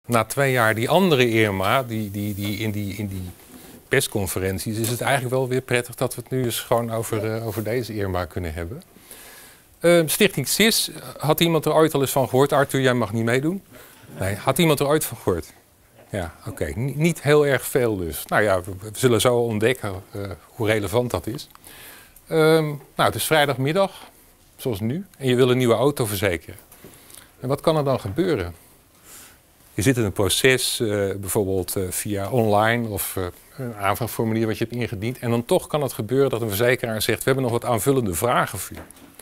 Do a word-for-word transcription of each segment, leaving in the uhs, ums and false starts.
Na twee jaar die andere Irma, die, die, die, in, die, in die persconferenties, is het eigenlijk wel weer prettig dat we het nu eens gewoon over, uh, over deze Irma kunnen hebben. Uh, Stichting S I S, had iemand er ooit al eens van gehoord? Arthur, jij mag niet meedoen. Nee, had iemand er ooit van gehoord? Ja, oké. Okay. Niet heel erg veel dus. Nou ja, we, we zullen zo ontdekken uh, hoe relevant dat is. Um, nou, het is vrijdagmiddag, zoals nu, en je wil een nieuwe auto verzekeren. En wat kan er dan gebeuren? Je zit in een proces, uh, bijvoorbeeld uh, via online of uh, een aanvraagformulier wat je hebt ingediend. En dan toch kan het gebeuren dat een verzekeraar zegt, we hebben nog wat aanvullende vragen voor je.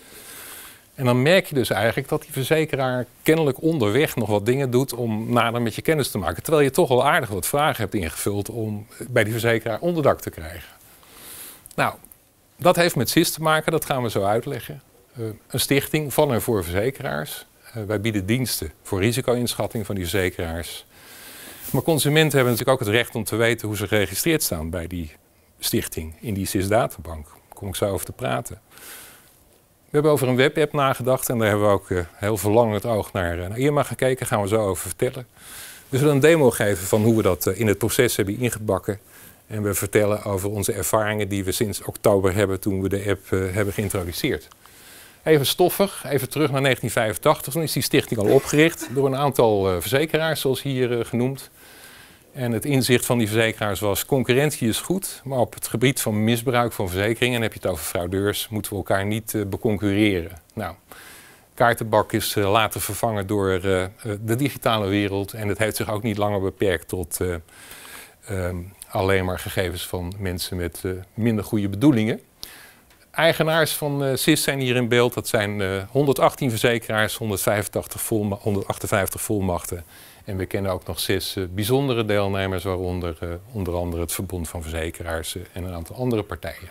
En dan merk je dus eigenlijk dat die verzekeraar kennelijk onderweg nog wat dingen doet om nader met je kennis te maken. Terwijl je toch al aardig wat vragen hebt ingevuld om bij die verzekeraar onderdak te krijgen. Nou, dat heeft met S I S te maken, dat gaan we zo uitleggen. Uh, een stichting van en voor verzekeraars. Uh, wij bieden diensten voor risico-inschatting van die verzekeraars. Maar consumenten hebben natuurlijk ook het recht om te weten hoe ze geregistreerd staan bij die stichting in die S I S-databank. Daar kom ik zo over te praten. We hebben over een webapp nagedacht en daar hebben we ook uh, heel verlangend oog naar, uh, naar Irma gekeken. Daar gaan we zo over vertellen. We zullen een demo geven van hoe we dat uh, in het proces hebben ingebakken. En we vertellen over onze ervaringen die we sinds oktober hebben toen we de app uh, hebben geïntroduceerd. Even stoffig, even terug naar negentien vijfentachtig. Toen is die stichting al opgericht door een aantal uh, verzekeraars, zoals hier uh, genoemd. En het inzicht van die verzekeraars was, concurrentie is goed, maar op het gebied van misbruik van verzekeringen, en heb je het over fraudeurs, moeten we elkaar niet uh, beconcurreren. Nou, kaartenbak is uh, later vervangen door uh, de digitale wereld en het heeft zich ook niet langer beperkt tot uh, um, alleen maar gegevens van mensen met uh, minder goede bedoelingen. Eigenaars van uh, S I S zijn hier in beeld, dat zijn uh, honderdachttien verzekeraars, honderdvijfentachtig volma- honderdachtenvijftig volmachten. En we kennen ook nog zes uh, bijzondere deelnemers, waaronder uh, onder andere het Verbond van Verzekeraars uh, en een aantal andere partijen.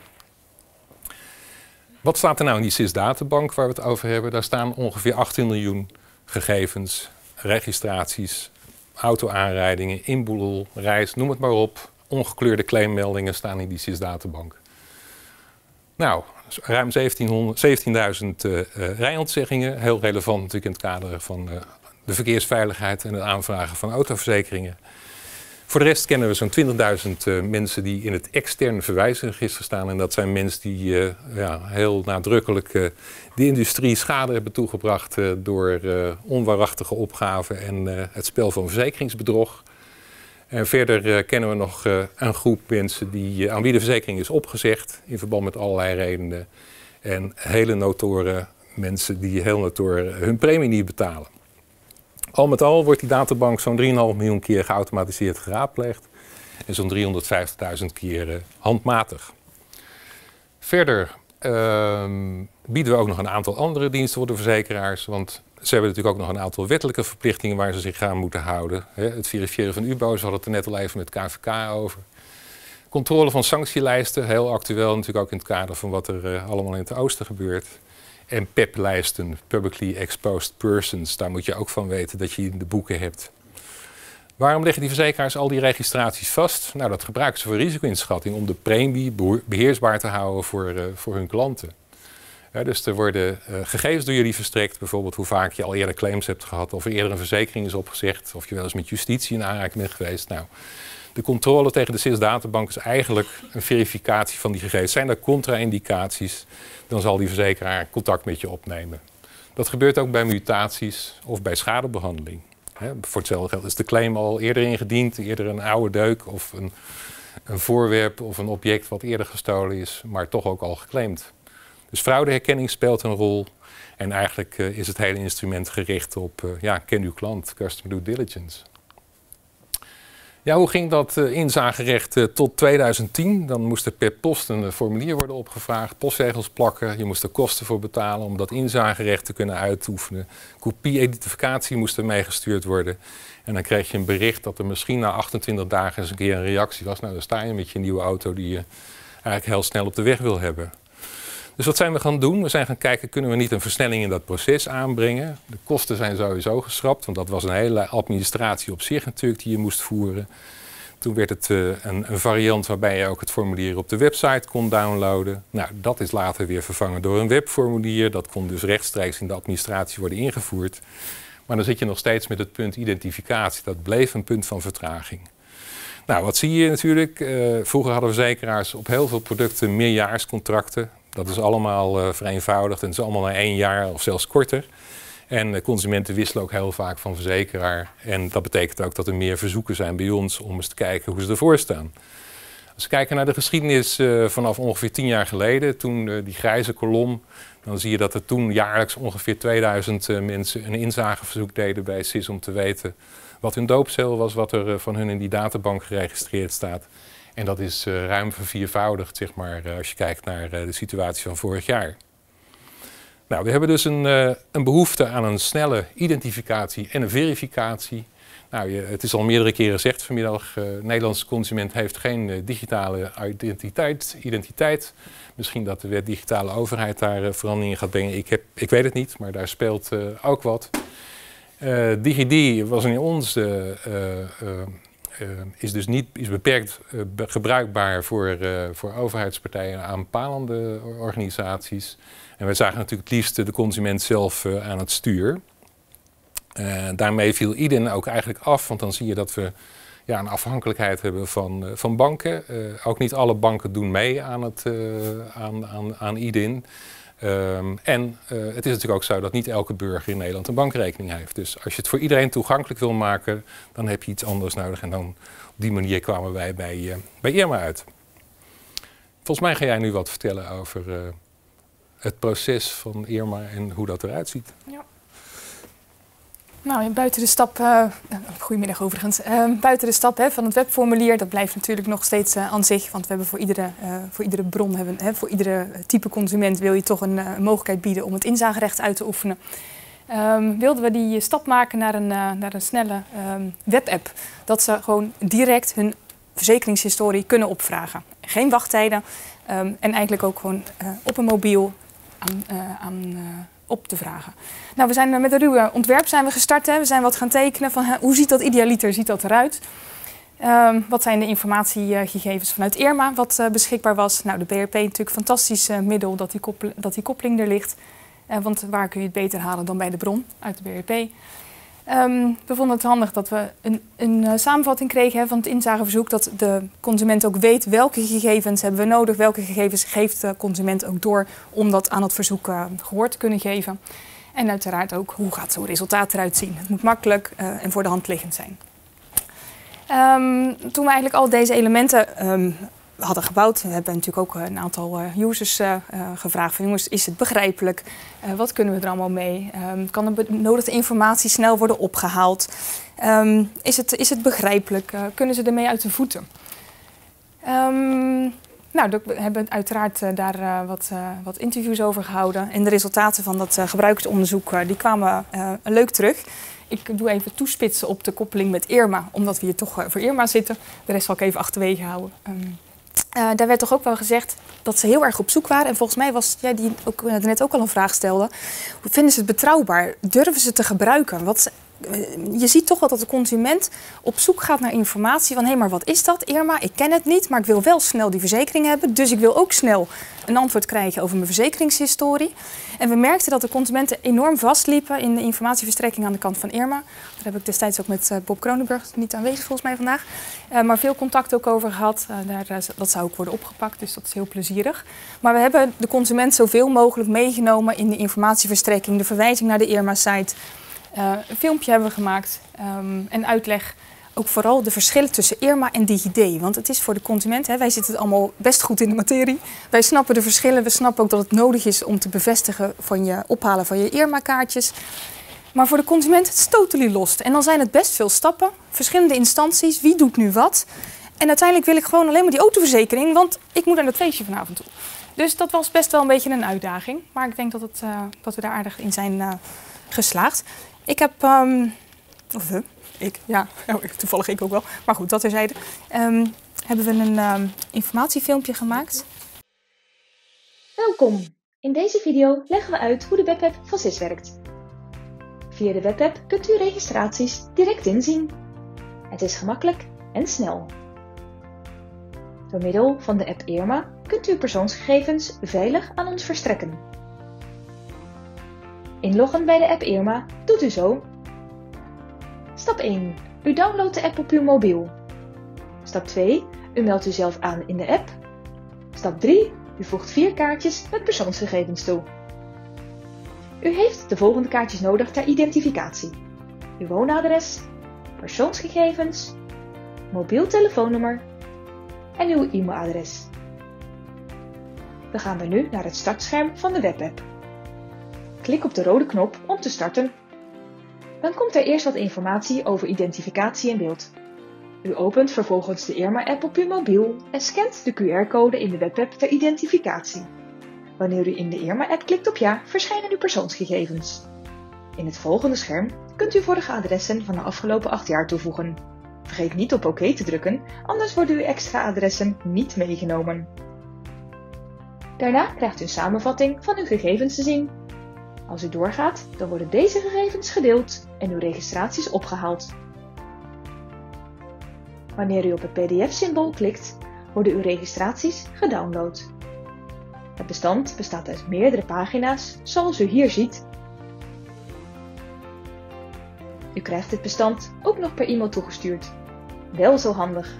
Wat staat er nou in die S I S-databank waar we het over hebben? Daar staan ongeveer achttien miljoen gegevens, registraties, auto-aanrijdingen, inboedel, reis, noem het maar op. Ongekleurde claimmeldingen staan in die S I S-databank. Nou, ruim zeventienduizend uh, uh, rijontzeggingen, heel relevant natuurlijk in het kader van uh, de verkeersveiligheid en het aanvragen van autoverzekeringen. Voor de rest kennen we zo'n twintigduizend uh, mensen die in het externe verwijzingsregister staan. En dat zijn mensen die uh, ja, heel nadrukkelijk uh, de industrie schade hebben toegebracht uh, door uh, onwaarachtige opgaven en uh, het spel van verzekeringsbedrog. En verder uh, kennen we nog uh, een groep mensen die, uh, aan wie de verzekering is opgezegd in verband met allerlei redenen. En hele notoren mensen die heel notoren hun premie niet betalen. Al met al wordt die databank zo'n drie komma vijf miljoen keer geautomatiseerd geraadpleegd en zo'n driehonderdvijftigduizend keer uh, handmatig. Verder uh, bieden we ook nog een aantal andere diensten voor de verzekeraars, want ze hebben natuurlijk ook nog een aantal wettelijke verplichtingen waar ze zich aan moeten houden. Het verifiëren van U B O's, we hadden het er net al even met K V K over. Controle van sanctielijsten, heel actueel natuurlijk ook in het kader van wat er uh, allemaal in het oosten gebeurt. En P E P-lijsten, Publicly Exposed Persons, daar moet je ook van weten dat je in de boeken hebt. Waarom leggen die verzekeraars al die registraties vast? Nou, dat gebruiken ze voor risico-inschatting om de premie beheersbaar te houden voor, uh, voor hun klanten. Ja, dus er worden uh, gegevens door jullie verstrekt, bijvoorbeeld hoe vaak je al eerder claims hebt gehad, of er eerder een verzekering is opgezegd, of je wel eens met justitie in aanraking bent geweest. Nou, de controle tegen de S I S-databank is eigenlijk een verificatie van die gegevens. Zijn er contra-indicaties, dan zal die verzekeraar contact met je opnemen. Dat gebeurt ook bij mutaties of bij schadebehandeling. He, voor hetzelfde geld is de claim al eerder ingediend, eerder een oude deuk of een, een voorwerp of een object wat eerder gestolen is, maar toch ook al geclaimd. Dus fraudeherkenning speelt een rol en eigenlijk uh, is het hele instrument gericht op, uh, ja, ken uw klant, customer due diligence. Ja, hoe ging dat uh, inzagerecht uh, tot tweeduizend tien? Dan moest er per post een uh, formulier worden opgevraagd, postzegels plakken, je moest er kosten voor betalen om dat inzagerecht te kunnen uitoefenen. Kopie-identificatie moest er meegestuurd worden. En dan kreeg je een bericht dat er misschien na achtentwintig dagen eens een keer een reactie was. Nou, dan sta je met je nieuwe auto die je eigenlijk heel snel op de weg wil hebben. Dus wat zijn we gaan doen? We zijn gaan kijken, kunnen we niet een versnelling in dat proces aanbrengen? De kosten zijn sowieso geschrapt, want dat was een hele administratie op zich natuurlijk die je moest voeren. Toen werd het uh, een, een variant waarbij je ook het formulier op de website kon downloaden. Nou, dat is later weer vervangen door een webformulier. Dat kon dus rechtstreeks in de administratie worden ingevoerd. Maar dan zit je nog steeds met het punt identificatie. Dat bleef een punt van vertraging. Nou, wat zie je natuurlijk? Uh, vroeger hadden verzekeraars op heel veel producten meerjaarscontracten. Dat is allemaal uh, vereenvoudigd en het is allemaal na één jaar of zelfs korter. En uh, consumenten wisselen ook heel vaak van verzekeraar. En dat betekent ook dat er meer verzoeken zijn bij ons om eens te kijken hoe ze ervoor staan. Als we kijken naar de geschiedenis uh, vanaf ongeveer tien jaar geleden, toen uh, die grijze kolom, dan zie je dat er toen jaarlijks ongeveer tweeduizend uh, mensen een inzageverzoek deden bij S I S om te weten wat hun doopcel was, wat er uh, van hun in die databank geregistreerd staat. En dat is uh, ruim verviervoudigd, zeg maar, uh, als je kijkt naar uh, de situatie van vorig jaar. Nou, we hebben dus een, uh, een behoefte aan een snelle identificatie en een verificatie. Nou, je, het is al meerdere keren gezegd vanmiddag, uh, de Nederlandse consument heeft geen uh, digitale identiteit, identiteit. Misschien dat de wet digitale overheid daar uh, verandering in gaat brengen. Ik, heb, ik weet het niet, maar daar speelt uh, ook wat. Uh, DigiD was in ons, uh, uh, uh, uh, is dus niet is beperkt uh, gebruikbaar voor, uh, voor overheidspartijen en aanpalende organisaties. En wij zagen natuurlijk het liefst de consument zelf uh, aan het stuur. Uh, daarmee viel I D E N ook eigenlijk af, want dan zie je dat we ja, een afhankelijkheid hebben van, uh, van banken. Uh, ook niet alle banken doen mee aan, het, uh, aan, aan, aan I D E N. Um, en uh, het is natuurlijk ook zo dat niet elke burger in Nederland een bankrekening heeft. Dus als je het voor iedereen toegankelijk wil maken, dan heb je iets anders nodig. En dan op die manier kwamen wij bij, uh, bij IRMA uit. Volgens mij ga jij nu wat vertellen over uh, het proces van IRMA en hoe dat eruit ziet. Ja. Nou, buiten de stap, uh, goedemiddag overigens, uh, buiten de stap hè, van het webformulier, dat blijft natuurlijk nog steeds uh, aan zich, want we hebben voor iedere, uh, voor iedere bron, hebben, hè, voor iedere type consument wil je toch een uh, mogelijkheid bieden om het inzagerecht uit te oefenen. Um, wilden we die stap maken naar een, uh, naar een snelle um, webapp, dat ze gewoon direct hun verzekeringshistorie kunnen opvragen. Geen wachttijden um, en eigenlijk ook gewoon uh, op een mobiel aan, uh, aan uh, op te vragen. Nou, we zijn met een ruwe ontwerp zijn we gestart. Hè. We zijn wat gaan tekenen van hè, hoe ziet dat idealiter ziet dat eruit. Um, wat zijn de informatiegegevens vanuit IRMA wat uh, beschikbaar was. Nou, de B R P natuurlijk een fantastisch uh, middel dat die, koppel, dat die koppeling er ligt. Uh, want waar kun je het beter halen dan bij de bron uit de B R P. Um, we vonden het handig dat we een, een uh, samenvatting kregen hè, van het inzageverzoek. Dat de consument ook weet welke gegevens hebben we nodig. Welke gegevens geeft de consument ook door om dat aan het verzoek uh, gehoor te kunnen geven. En uiteraard ook hoe gaat zo'n resultaat eruit zien. Het moet makkelijk uh, en voor de hand liggend zijn. Um, toen we eigenlijk al deze elementen um, hadden gebouwd, we hebben natuurlijk ook een aantal uh, users uh, uh, gevraagd van jongens, is het begrijpelijk? Uh, wat kunnen we er allemaal mee? Um, kan de benodigde informatie snel worden opgehaald? Um, is, het, is het begrijpelijk? Uh, kunnen ze ermee uit de voeten? Um, nou, we hebben uiteraard uh, daar uh, wat, uh, wat interviews over gehouden. En de resultaten van dat uh, gebruikersonderzoek uh, die kwamen uh, leuk terug. Ik doe even toespitsen op de koppeling met IRMA, omdat we hier toch uh, voor IRMA zitten. De rest zal ik even achterwege houden. Um, Uh, daar werd toch ook wel gezegd dat ze heel erg op zoek waren. En volgens mij was jij die ook uh, net ook al een vraag stelde. Hoe vinden ze het betrouwbaar? Durven ze te gebruiken? Wat, uh, je ziet toch wel dat de consument op zoek gaat naar informatie van hé, maar wat is dat? IRMA, ik ken het niet, maar ik wil wel snel die verzekering hebben. Dus ik wil ook snel een antwoord krijgen over mijn verzekeringshistorie. En we merkten dat de consumenten enorm vastliepen in de informatieverstrekking aan de kant van IRMA. Daar heb ik destijds ook met uh, Bob Kronenburg, niet aanwezig volgens mij vandaag, uh, maar veel contact ook over gehad. Uh, daar, uh, dat zou ook worden opgepakt, dus dat is heel plezierig. Maar we hebben de consument zoveel mogelijk meegenomen in de informatieverstrekking, de verwijzing naar de IRMA-site. Uh, een filmpje hebben we gemaakt um, en uitleg. Ook vooral de verschillen tussen IRMA en DigiD. Want het is voor de consument, hè, wij zitten allemaal best goed in de materie. Wij snappen de verschillen, we snappen ook dat het nodig is om te bevestigen van je ophalen van je IRMA-kaartjes. Maar voor de consument het is totally lost. En dan zijn het best veel stappen, verschillende instanties, wie doet nu wat. En uiteindelijk wil ik gewoon alleen maar die autoverzekering, want ik moet naar dat feestje vanavond toe. Dus dat was best wel een beetje een uitdaging. Maar ik denk dat, het, uh, dat we daar aardig in zijn uh, geslaagd. Ik heb... Um, of we... Ik, ja, toevallig ik ook wel. Maar goed, dat terzijde. Um, hebben we een um, informatiefilmpje gemaakt. Welkom! In deze video leggen we uit hoe de webapp van S I S werkt. Via de webapp kunt u registraties direct inzien. Het is gemakkelijk en snel. Door middel van de app IRMA kunt u persoonsgegevens veilig aan ons verstrekken. Inloggen bij de app IRMA doet u zo. Stap één. U downloadt de app op uw mobiel. Stap twee. U meldt uzelf aan in de app. Stap drie. U voegt vier kaartjes met persoonsgegevens toe. U heeft de volgende kaartjes nodig ter identificatie. Uw woonadres, persoonsgegevens, mobiel telefoonnummer en uw e-mailadres. We gaan dan nu naar het startscherm van de webapp. Klik op de rode knop om te starten. Dan komt er eerst wat informatie over identificatie in beeld. U opent vervolgens de Irma-app op uw mobiel en scant de Q R-code in de webapp ter identificatie. Wanneer u in de Irma-app klikt op ja, verschijnen uw persoonsgegevens. In het volgende scherm kunt u vorige adressen van de afgelopen acht jaar toevoegen. Vergeet niet op oké te drukken, anders worden uw extra adressen niet meegenomen. Daarna krijgt u een samenvatting van uw gegevens te zien. Als u doorgaat, dan worden deze gegevens gedeeld en uw registraties opgehaald. Wanneer u op het P D F-symbool klikt, worden uw registraties gedownload. Het bestand bestaat uit meerdere pagina's, zoals u hier ziet. U krijgt dit bestand ook nog per e-mail toegestuurd. Wel zo handig.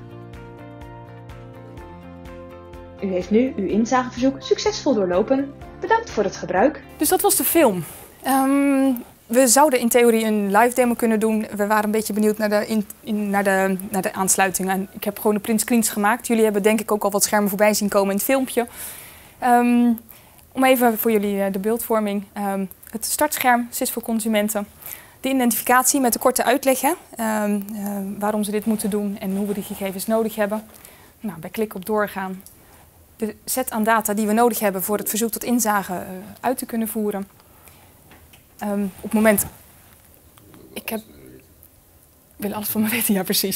U heeft nu uw inzageverzoek succesvol doorlopen. Bedankt voor het gebruik. Dus dat was de film. Um, we zouden in theorie een live demo kunnen doen. We waren een beetje benieuwd naar de, in, in, naar de, naar de aansluiting. En ik heb gewoon de printscreens gemaakt. Jullie hebben denk ik ook al wat schermen voorbij zien komen in het filmpje. Um, om even voor jullie de beeldvorming. Um, het startscherm, S I S voor consumenten. De identificatie met de korte uitleg, hè, uh, uh, waarom ze dit moeten doen en hoe we die gegevens nodig hebben. Nou, bij klik op doorgaan. De set aan data die we nodig hebben voor het verzoek tot inzage uh, uit te kunnen voeren. Um, op het moment... Ik heb... Ik wil alles van me weten, ja precies.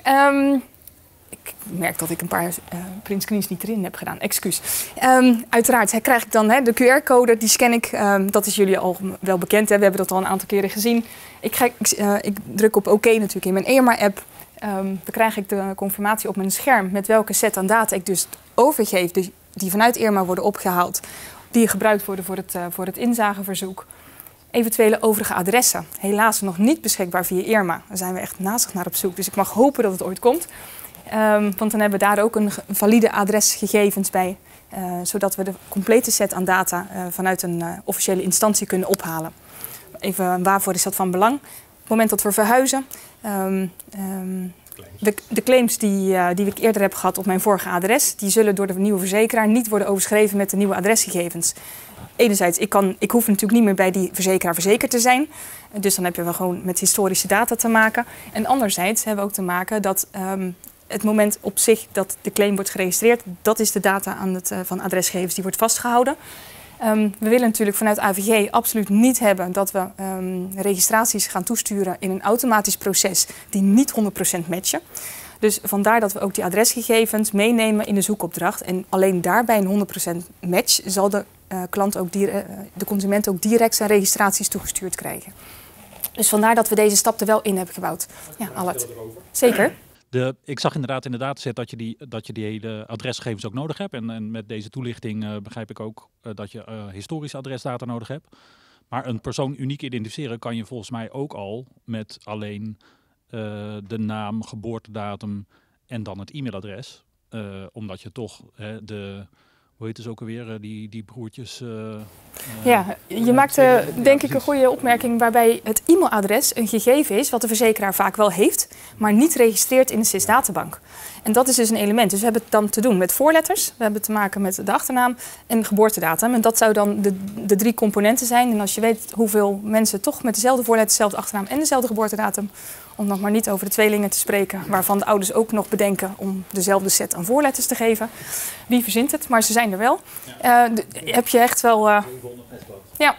Um, ik merk dat ik een paar uh, printscreens niet erin heb gedaan, excuus. Um, uiteraard krijg ik dan hè, de Q R-code, die scan ik. Um, dat is jullie al wel bekend, hè. We hebben dat al een aantal keren gezien. Ik, ga, ik, uh, ik druk op oké natuurlijk in mijn Irma-app. Um, dan krijg ik de confirmatie op mijn scherm met welke set aan data ik dus overgeef, dus die vanuit Irma worden opgehaald, die gebruikt worden voor het, uh, voor het inzageverzoek. Eventuele overige adressen, helaas nog niet beschikbaar via Irma. Daar zijn we echt nazig naar op zoek, dus ik mag hopen dat het ooit komt. Um, want dan hebben we daar ook een valide adresgegevens bij, uh, zodat we de complete set aan data uh, vanuit een uh, officiële instantie kunnen ophalen. Even waarvoor is dat van belang? Op het moment dat we verhuizen, um, um, de, de claims die, uh, die ik eerder heb gehad op mijn vorige adres, die zullen door de nieuwe verzekeraar niet worden overschreven met de nieuwe adresgegevens. Enerzijds, ik, kan, ik hoef natuurlijk niet meer bij die verzekeraar verzekerd te zijn. Dus dan heb je wel gewoon met historische data te maken. En anderzijds hebben we ook te maken dat um, het moment op zich dat de claim wordt geregistreerd, dat is de data aan het, uh, van adresgegevens die wordt vastgehouden. Um, we willen natuurlijk vanuit A V G absoluut niet hebben dat we um, registraties gaan toesturen in een automatisch proces die niet honderd procent matchen. Dus vandaar dat we ook die adresgegevens meenemen in de zoekopdracht. En alleen daarbij een honderd procent match zal de, uh, klant ook die, uh, de consument ook direct zijn registraties toegestuurd krijgen. Dus vandaar dat we deze stap er wel in hebben gebouwd. Ja, Allard. Zeker. De, ik zag inderdaad in de dataset dat je die, dat je die hele adresgegevens ook nodig hebt. En, en met deze toelichting uh, begrijp ik ook uh, dat je uh, historische adresdata nodig hebt. Maar een persoon uniek identificeren kan je volgens mij ook al met alleen uh, de naam, geboortedatum en dan het e-mailadres. Uh, omdat je toch uh, de... Hoe heet het ook alweer, die, die broertjes? Uh, uh, ja, je maakt uh, denk ik een goede opmerking waarbij het e-mailadres een gegeven is wat de verzekeraar vaak wel heeft, maar niet registreert in de S I S-databank. En dat is dus een element. Dus we hebben het dan te doen met voorletters, we hebben te maken met de achternaam en geboortedatum. En dat zou dan de, de drie componenten zijn. En als je weet hoeveel mensen toch met dezelfde voorletter, dezelfde achternaam en dezelfde geboortedatum, om nog maar niet over de tweelingen te spreken, waarvan de ouders ook nog bedenken om dezelfde set aan voorletters te geven. Wie verzint het? Maar ze zijn er wel. Ja. Uh, de, heb je echt wel... Uh... Ja.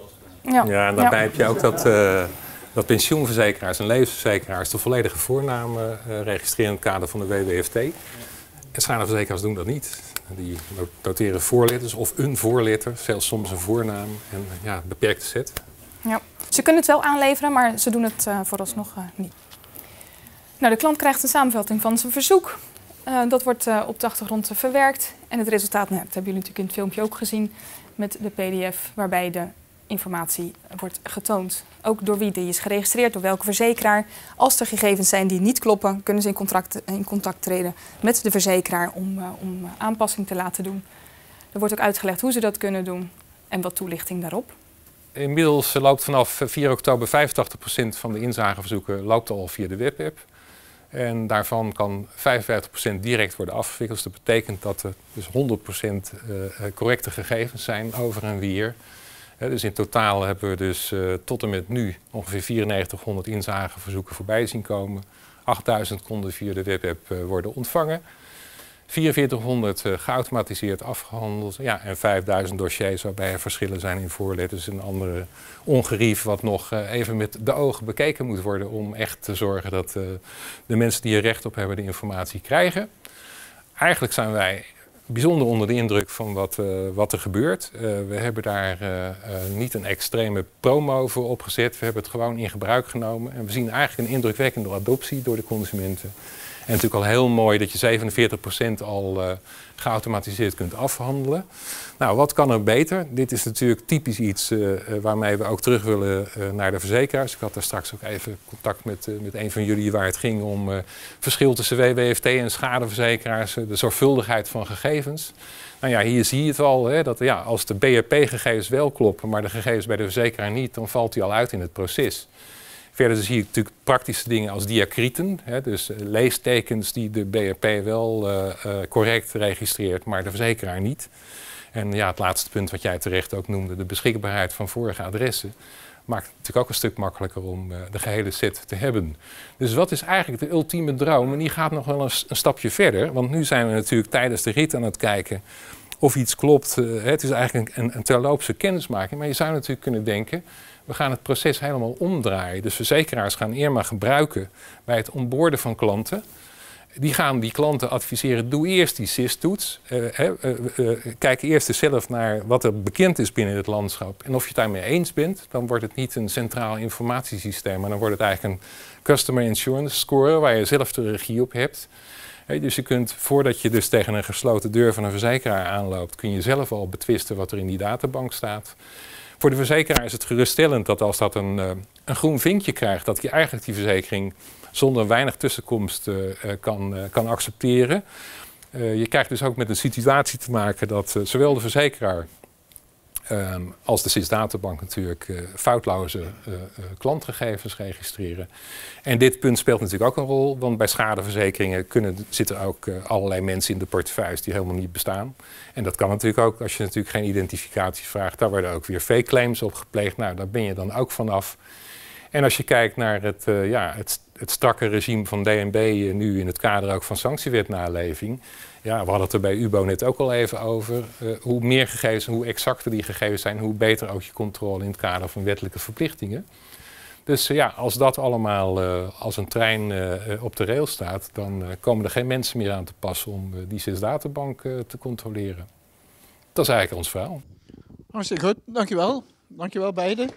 Ja. Ja, en daarbij ja. heb je ook dat, uh, dat pensioenverzekeraars en levensverzekeraars de volledige voornamen uh, registreren in het kader van de W W F T. En schadeverzekeraars doen dat niet. Die noteren voorletters of een voorletter, zelfs soms een voornaam en ja, beperkte set. Ja. Ze kunnen het wel aanleveren, maar ze doen het uh, vooralsnog uh, niet. Nou, de klant krijgt een samenvatting van zijn verzoek. Uh, dat wordt uh, op de achtergrond verwerkt. En het resultaat, nou, dat hebben jullie natuurlijk in het filmpje ook gezien, met de P D F, waarbij de informatie wordt getoond. Ook door wie die is geregistreerd, door welke verzekeraar. Als er gegevens zijn die niet kloppen, kunnen ze in contact, in contact treden met de verzekeraar om, uh, om aanpassing te laten doen. Er wordt ook uitgelegd hoe ze dat kunnen doen en wat toelichting daarop. Inmiddels loopt vanaf vier oktober vijfentachtig procent van de inzageverzoeken loopt al via de webapp. En daarvan kan vijfenvijftig procent direct worden afgewikkeld. Dus dat betekent dat er dus honderd procent correcte gegevens zijn over en weer. He, dus in totaal hebben we dus uh, tot en met nu ongeveer vierennegentighonderd inzageverzoeken voorbij zien komen. achtduizend konden via de webapp uh, worden ontvangen. vierenveertighonderd uh, geautomatiseerd afgehandeld. Ja, en vijfduizend dossiers waarbij er verschillen zijn in voorletters en andere ongerief wat nog uh, even met de ogen bekeken moet worden om echt te zorgen dat uh, de mensen die er recht op hebben de informatie krijgen. Eigenlijk zijn wij bijzonder onder de indruk van wat, uh, wat er gebeurt. Uh, we hebben daar uh, uh, niet een extreme promo voor opgezet. We hebben het gewoon in gebruik genomen. En we zien eigenlijk een indrukwekkende adoptie door de consumenten. En natuurlijk al heel mooi dat je zevenenveertig procent al uh, geautomatiseerd kunt afhandelen. Nou, wat kan er beter? Dit is natuurlijk typisch iets uh, waarmee we ook terug willen uh, naar de verzekeraars. Ik had daar straks ook even contact met, uh, met een van jullie waar het ging om uh, verschil tussen W W F T en schadeverzekeraars, uh, de zorgvuldigheid van gegevens. Nou ja, hier zie je het al, hè, dat ja, als de B R P-gegevens wel kloppen, maar de gegevens bij de verzekeraar niet, dan valt die al uit in het proces. Verder zie je natuurlijk praktische dingen als diacrieten, hè, dus uh, leestekens die de B R P wel uh, uh, correct registreert, maar de verzekeraar niet. En ja, het laatste punt wat jij terecht ook noemde, de beschikbaarheid van vorige adressen, maakt het natuurlijk ook een stuk makkelijker om uh, de gehele set te hebben. Dus wat is eigenlijk de ultieme droom? En die gaat nog wel een, een stapje verder, want nu zijn we natuurlijk tijdens de rit aan het kijken of iets klopt. Uh, het is eigenlijk een, een terloopse kennismaking, maar je zou natuurlijk kunnen denken, we gaan het proces helemaal omdraaien. Dus verzekeraars gaan IRMA gebruiken bij het onboarden van klanten. Die gaan die klanten adviseren, doe eerst die S I S-toets. Uh, uh, uh, uh, kijk eerst eens zelf naar wat er bekend is binnen het landschap. En of je het daarmee eens bent, dan wordt het niet een centraal informatiesysteem, maar dan wordt het eigenlijk een Customer Insurance Score waar je zelf de regie op hebt. Hey, dus je kunt, voordat je dus tegen een gesloten deur van een verzekeraar aanloopt, kun je zelf al betwisten wat er in die databank staat. Voor de verzekeraar is het geruststellend dat als dat een, uh, een groen vinkje krijgt, dat hij eigenlijk die verzekering zonder weinig tussenkomst uh, kan, uh, kan accepteren. Uh, je krijgt dus ook met een situatie te maken dat uh, zowel de verzekeraar um, als de S I S-databank natuurlijk uh, foutloze uh, uh, klantgegevens registreren. En dit punt speelt natuurlijk ook een rol, want bij schadeverzekeringen kunnen, zitten ook uh, allerlei mensen in de portefeuilles die helemaal niet bestaan. En dat kan natuurlijk ook als je natuurlijk geen identificatie vraagt. Daar worden ook weer fake claims op gepleegd. Nou, daar ben je dan ook vanaf. En als je kijkt naar het, uh, ja, het, het strakke regime van D N B uh, nu in het kader ook van sanctiewetnaleving. Ja, we hadden het er bij U B O net ook al even over. Uh, hoe meer gegevens, hoe exacter die gegevens zijn, hoe beter ook je controle in het kader van wettelijke verplichtingen. Dus uh, ja, als dat allemaal uh, als een trein uh, op de rail staat, dan uh, komen er geen mensen meer aan te passen om uh, die S I S-databank uh, te controleren. Dat is eigenlijk ons verhaal. Hartstikke goed, dankjewel. Dankjewel beiden.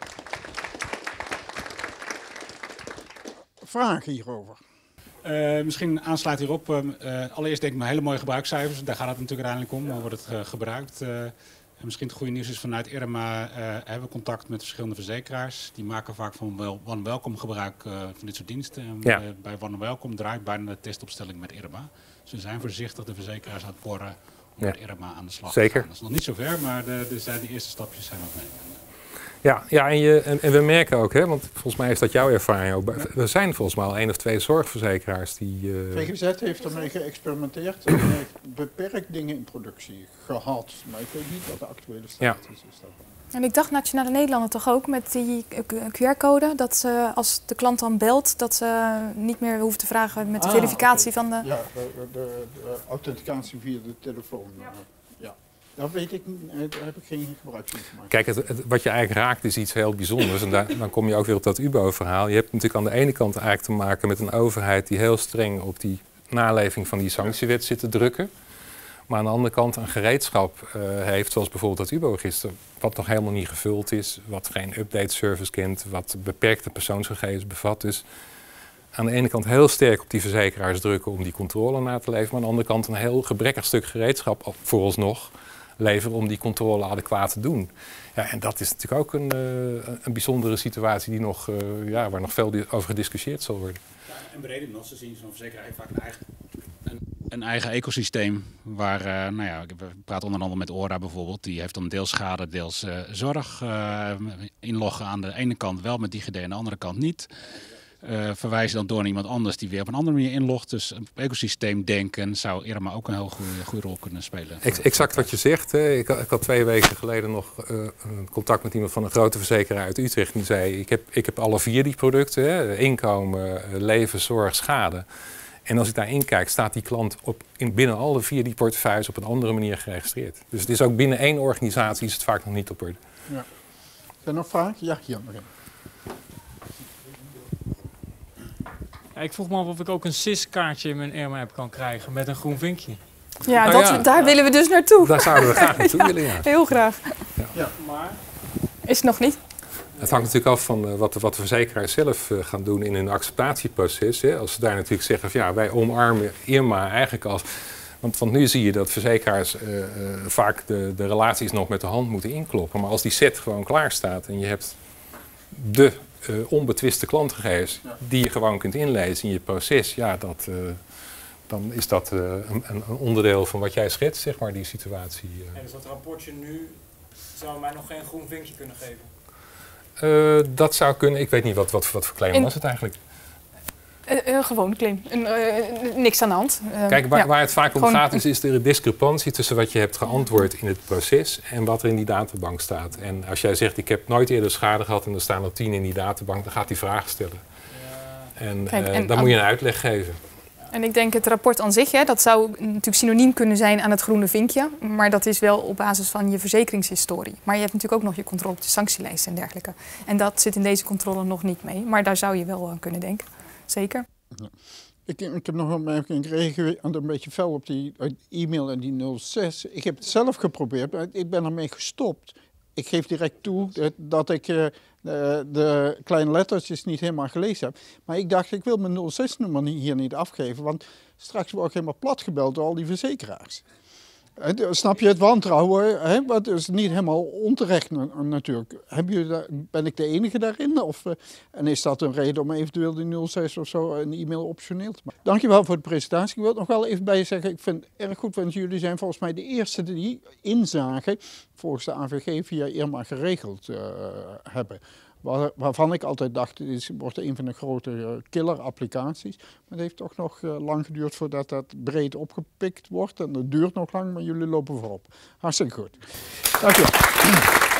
Vragen hierover? Uh, misschien aansluit hierop. Uh, allereerst denk ik maar hele mooie gebruikscijfers. Daar gaat het natuurlijk uiteindelijk om. Hoe wordt het uh, gebruikt? Uh, en misschien het goede nieuws is vanuit IRMA uh, hebben we contact met verschillende verzekeraars. Die maken vaak van One Welcome gebruik uh, van dit soort diensten. En ja. uh, bij One Welcome draait bijna de testopstelling met IRMA. Dus we zijn voorzichtig de verzekeraars aan het porren om ja. met IRMA aan de slag Zeker. te gaan. Dat is nog niet zo ver, maar de, de, de, de eerste stapjes zijn nog mee. Ja, ja en, je, en, en we merken ook, hè, want volgens mij is dat jouw ervaring ook. Er zijn volgens mij al één of twee zorgverzekeraars die... Uh... V G Z heeft ermee geëxperimenteerd en heeft beperkt dingen in productie gehad. Maar ik weet niet wat de actuele status ja. is daarvan. En ik dacht Nationale Nederlanden toch ook met die Q R-code, dat ze, als de klant dan belt, dat ze niet meer hoeft te vragen met de ah, verificatie okay. van de... Ja, de, de, de, de authenticatie via de telefoon. Ja. Ja. Daar weet ik, daar heb ik geen gebruik van gemaakt. Kijk, het, het, wat je eigenlijk raakt is iets heel bijzonders. En daar, dan kom je ook weer op dat U B O-verhaal. Je hebt natuurlijk aan de ene kant eigenlijk te maken met een overheid die heel streng op die naleving van die sanctiewet zit te drukken. Maar aan de andere kant een gereedschap uh, heeft, zoals bijvoorbeeld dat U B O-register, wat nog helemaal niet gevuld is, wat geen update-service kent, wat beperkte persoonsgegevens bevat. Dus aan de ene kant heel sterk op die verzekeraars drukken om die controle na te leven, maar aan de andere kant een heel gebrekkig stuk gereedschap vooralsnog leveren om die controle adequaat te doen. Ja, en dat is natuurlijk ook een, uh, een bijzondere situatie die nog, uh, ja, waar nog veel over gediscussieerd zal worden. Ja, en breder nog, ze zien zo'n verzekeraar heeft vaak een eigen, een, een eigen ecosysteem waar, uh, nou ja, ik praat onder andere met ORA bijvoorbeeld, die heeft dan deels schade, deels uh, zorg. Uh, inloggen aan de ene kant wel met DigiD en aan de andere kant niet. Uh, verwijzen dan door naar iemand anders die weer op een andere manier inlogt. Dus een ecosysteem denken zou IRMA ook een heel goede, goede rol kunnen spelen. Exact wat je zegt. Hè. Ik, ik had twee weken geleden nog uh, contact met iemand van een grote verzekeraar uit Utrecht. Die zei, ik heb, ik heb alle vier die producten. Hè. Inkomen, leven, zorg, schade. En als ik daarin kijk, staat die klant op, in binnen alle vier die portefeuilles op een andere manier geregistreerd. Dus het is ook binnen één organisatie is het vaak nog niet op orde. Ja. Zijn er nog vragen? Ja, hier nog een. Ja, ik vroeg me af of ik ook een S I S-kaartje in mijn IRMA-app kan krijgen met een groen vinkje. Ja, nou dat, ja, daar ja. willen we dus naartoe. Daar zouden we graag naartoe willen, ja. Heel graag. Ja. Ja. Maar Is het nog niet? Het hangt natuurlijk af van uh, wat, de, wat de verzekeraars zelf uh, gaan doen in hun acceptatieproces. Hè. Als ze daar natuurlijk zeggen van ja, wij omarmen IRMA eigenlijk als... Want, want nu zie je dat verzekeraars uh, uh, vaak de, de relaties nog met de hand moeten inkloppen. Maar als die set gewoon klaar staat en je hebt de uh, onbetwiste klantgegevens ja. die je gewoon kunt inlezen in je proces, ja, dat, uh, dan is dat uh, een, een onderdeel van wat jij schetst, zeg maar, die situatie. Uh. En dus dat rapportje nu zou mij nog geen groen vinkje kunnen geven? Uh, dat zou kunnen. Ik weet niet wat, wat, wat voor claim In... was het eigenlijk. Uh, uh, gewoon claim. Uh, uh, niks aan de hand. Uh, Kijk, waar, ja. waar het vaak om Gewoon... gaat is, is er een discrepantie tussen wat je hebt geantwoord in het proces en wat er in die databank staat. En als jij zegt, ik heb nooit eerder schade gehad en er staan er tien in die databank, dan gaat die vraag stellen. Ja. En, Kijk, uh, en dan aan... moet je een uitleg geven. En ik denk het rapport aan zich, hè, dat zou natuurlijk synoniem kunnen zijn aan het groene vinkje. Maar dat is wel op basis van je verzekeringshistorie. Maar je hebt natuurlijk ook nog je controle op de sanctielijst en dergelijke. En dat zit in deze controle nog niet mee. Maar daar zou je wel aan kunnen denken. Zeker. Ja. Ik, ik heb nog een opmerking gekregen, een beetje fel op die e-mail en die nul zes. Ik heb het zelf geprobeerd, maar ik ben ermee gestopt. Ik geef direct toe dat ik uh, de, de kleine lettertjes niet helemaal gelezen heb. Maar ik dacht, ik wil mijn nul zes nummer hier niet afgeven, want straks word ik helemaal plat gebeld door al die verzekeraars. Snap je het wantrouwen? Hè? Wat is niet helemaal onterecht natuurlijk. Hebben jullie daar, ben ik de enige daarin? Of, uh, en is dat een reden om eventueel die nul zes of zo een e-mail optioneel te maken? Dankjewel voor de presentatie. Ik wil het nog wel even bij je zeggen. Ik vind het erg goed, want jullie zijn volgens mij de eerste die inzage volgens de A V G via IRMA geregeld uh, hebben. Waar, waarvan ik altijd dacht, het wordt een van de grote uh, killer-applicaties. Maar het heeft toch nog uh, lang geduurd voordat dat breed opgepikt wordt. En dat duurt nog lang, maar jullie lopen voorop. Hartstikke goed. Dank je wel.